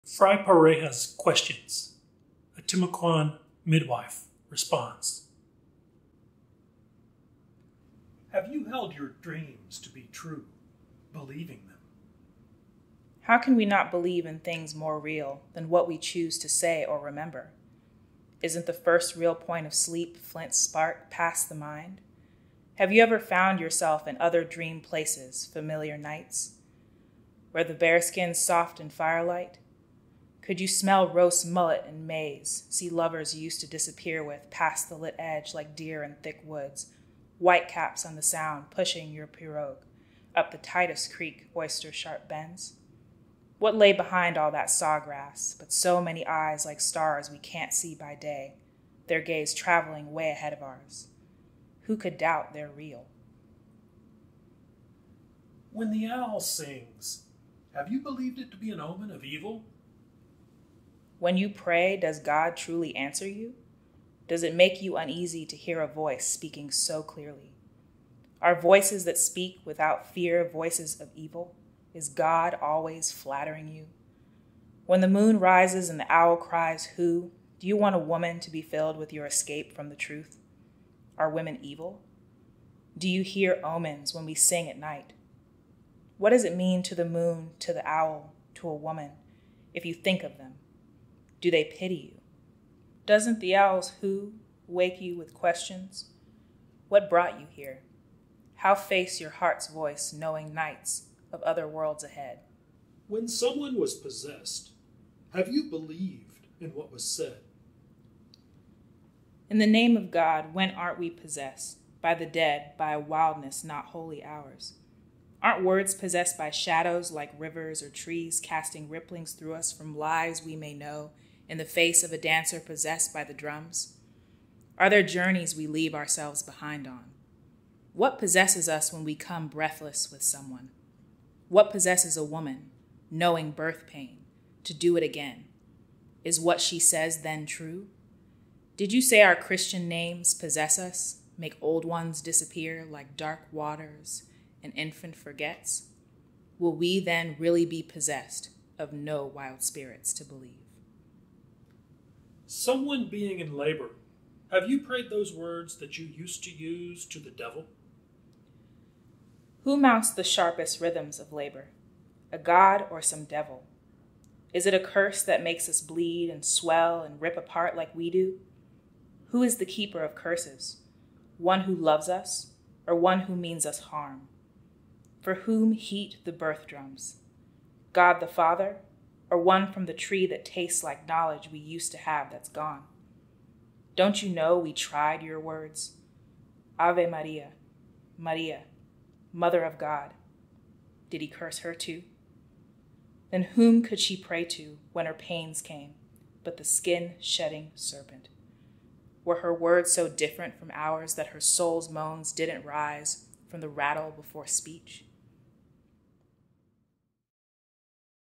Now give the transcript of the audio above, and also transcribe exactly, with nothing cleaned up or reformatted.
Fry Pareja's questions. A Timucuan midwife responds. Have you held your dreams to be true, believing them? How can we not believe in things more real than what we choose to say or remember? Isn't the first real point of sleep Flint's spark past the mind? Have you ever found yourself in other dream places, familiar nights, where the bearskin's soft in firelight? Could you smell roast mullet and maize, see lovers you used to disappear with past the lit edge like deer in thick woods, whitecaps on the sound pushing your pirogue up the tightest creek oyster sharp bends? What lay behind all that sawgrass, but so many eyes like stars we can't see by day, their gaze traveling way ahead of ours? Who could doubt they're real? When the owl sings, have you believed it to be an omen of evil? When you pray, does God truly answer you? Does it make you uneasy to hear a voice speaking so clearly? Are voices that speak without fear voices of evil? Is God always flattering you? When the moon rises and the owl cries, who, do you want a woman to be filled with your escape from the truth? Are women evil? Do you hear omens when we sing at night? What does it mean to the moon, to the owl, to a woman, if you think of them? Do they pity you? Doesn't the owl's who wake you with questions? What brought you here? How face your heart's voice, knowing nights of other worlds ahead? When someone was possessed, have you believed in what was said? In the name of God, when aren't we possessed? By the dead, by a wildness not wholly ours. Aren't words possessed by shadows like rivers or trees casting ripplings through us from lives we may know in the face of a dancer possessed by the drums? Are there journeys we leave ourselves behind on? What possesses us when we come breathless with someone? What possesses a woman, knowing birth pain, to do it again? Is what she says then true? Did you say our Christian names possess us, make old ones disappear like dark waters an infant forgets? Will we then really be possessed of no wild spirits to believe? Someone being in labor, have you prayed those words that you used to use to the devil? Who mounts the sharpest rhythms of labor, a god or some devil? Is it a curse that makes us bleed and swell and rip apart like we do? Who is the keeper of curses, one who loves us or one who means us harm? For whom heat the birth drums, God the Father, or one from the tree that tastes like knowledge we used to have that's gone? Don't you know we tried your words? Ave Maria, Maria, Mother of God. Did he curse her too? Then whom could she pray to when her pains came, but the skin-shedding serpent? Were her words so different from ours that her soul's moans didn't rise from the rattle before speech?